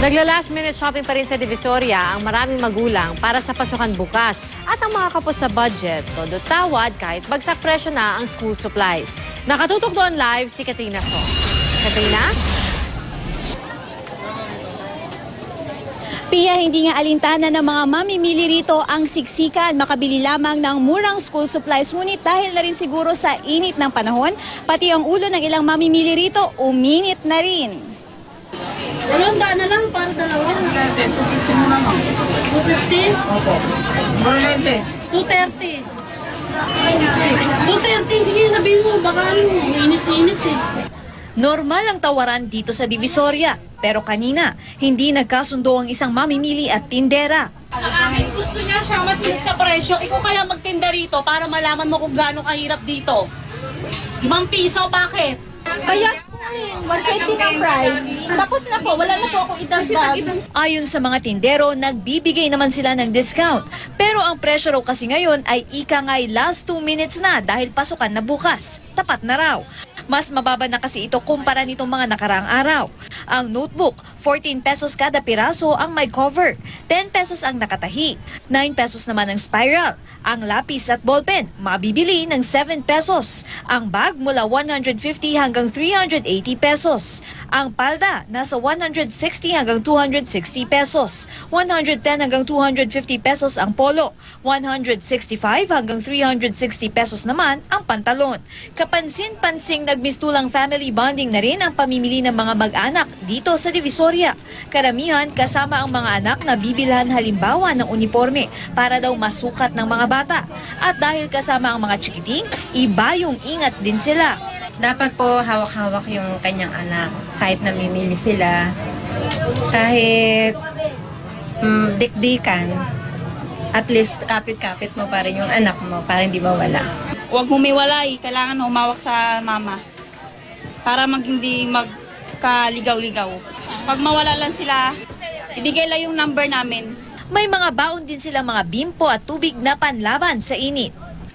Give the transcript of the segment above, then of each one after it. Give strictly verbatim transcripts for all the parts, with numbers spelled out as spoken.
Nagla-last minute shopping pa rin sa Divisoria ang maraming magulang para sa pasukan bukas at ang mga kapos sa budget. Todo tawad kahit bagsak presyo na ang school supplies. Nakatutok doon live si Katrina So. Katrina? Pia, hindi nga alintana ng mga mamimili rito ang siksikan. Makabili lamang ng murang school supplies. Ngunit dahil na rin siguro sa init ng panahon, pati ang ulo ng ilang mamimili rito uminit na rin. Dalawang daan na lang para dalawa. two fifty? Opo. two thirty. two thirty, sige sabihin mo, baka ano, init-init eh. Normal ang tawaran dito sa Divisoria. Pero kanina, hindi nagkasundo ang isang mamimili at tindera. Sa akin, gusto niya siya masinit sa presyo. Ikaw kaya magtinda rito para malaman mo kung gaano kahirap dito. Limang piso, bakit? Kaya one twenty ng price. Tapos na po, wala na po ako idagdag. Ayon sa mga tindero, nagbibigay naman sila ng discount. Pero ang presyo raw kasi ngayon ay ika nga'y last two minutes na dahil pasukan na bukas. Tapat na raw. Mas mababa na kasi ito kumpara nitong mga nakaraang araw. Ang notebook, fourteen pesos kada piraso ang may cover. ten pesos ang nakatahi. nine pesos naman ang spiral. Ang lapis at ballpen, mabibili ng seven pesos. Ang bag mula one hundred fifty hanggang three hundred eighty pesos. Ang palda, nasa one hundred sixty hanggang two hundred sixty pesos. one hundred ten hanggang two hundred fifty pesos ang polo. one hundred sixty-five hanggang three hundred sixty pesos naman ang pantalon. Kapansin-pansing nagmistulang family bonding na rin ang pamimili ng mga mag-anak dito sa Divisoria. Karamihan kasama ang mga anak na bibilhan halimbawa ng uniforme para daw masukat ng mga bata. At dahil kasama ang mga chikiting, iba yung ingat din sila. Dapat po hawak-hawak yung kanyang anak kahit namimili sila, kahit mm, dikdikan, at least kapit-kapit mo pa rin yung anak mo para hindi mawala. Huwag humiwalay, kailangan humawak sa mama para mag hindi magkaligaw-ligaw. Pag mawala lang sila, ibigay lang yung number namin. May mga baon din sila mga bimpo at tubig na panlaban sa init.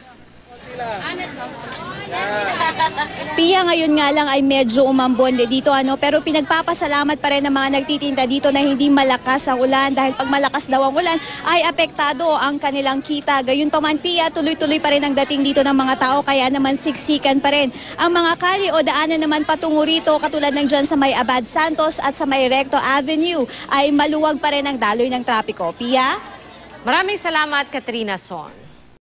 Pia, ngayon nga lang ay medyo umambonde dito ano, pero pinagpapasalamat pa rin ng mga nagtitinda dito na hindi malakas ang ulan dahil pag malakas daw ang ulan ay apektado ang kanilang kita. Gayunpaman, Pia, tuloy-tuloy pa rin ang dating dito ng mga tao kaya naman siksikan pa rin. Ang mga kali o daanan naman patungo rito katulad ng dyan sa may Abad Santos at sa may Recto Avenue ay maluwag pa rin ang daloy ng trapiko. Pia? Maraming salamat, Katrina Son.